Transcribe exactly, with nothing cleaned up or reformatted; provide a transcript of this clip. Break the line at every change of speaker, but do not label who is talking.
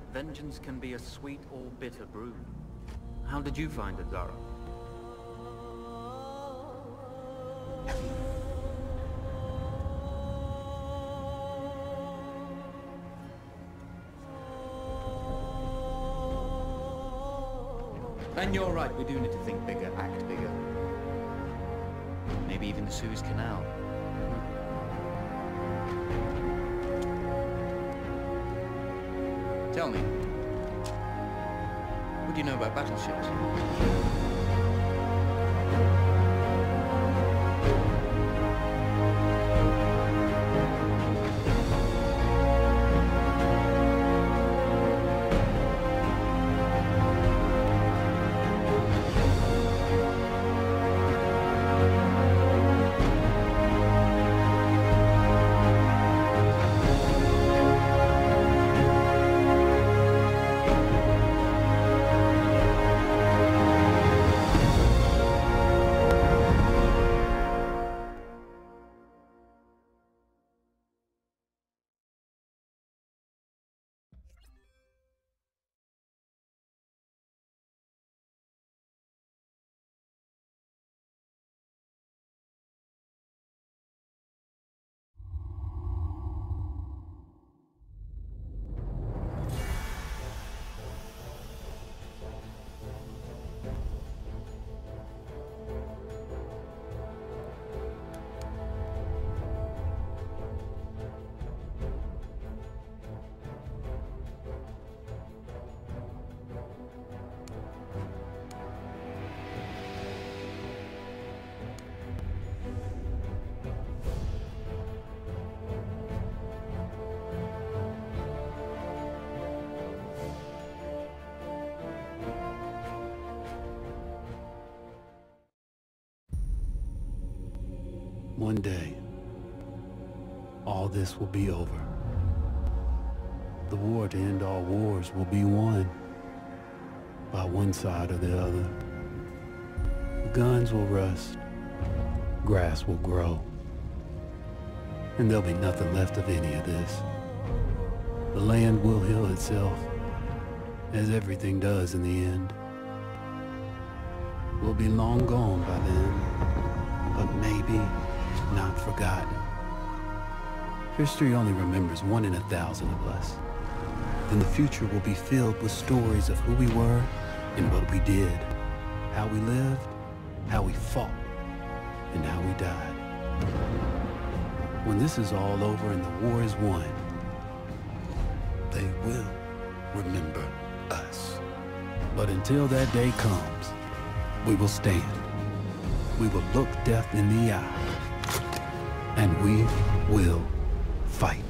Vengeance can be a sweet or bitter brew. How did you find it, Zara? And you're right, we do need to think bigger, act bigger. Maybe even the Suez Canal. Tell me, what do you know about battleships?
One day, all this will be over. The war to end all wars will be won by one side or the other. The guns will rust, grass will grow, and there'll be nothing left of any of this. The land will heal itself, as everything does in the end. We'll be long gone by then, but maybe not forgotten. History only remembers one in a thousand of us. Then the future will be filled with stories of who we were and what we did, how we lived, how we fought, and how we died. When this is all over and the war is won, they will remember us. But until that day comes, we will stand. We will look death in the eye. And we will fight.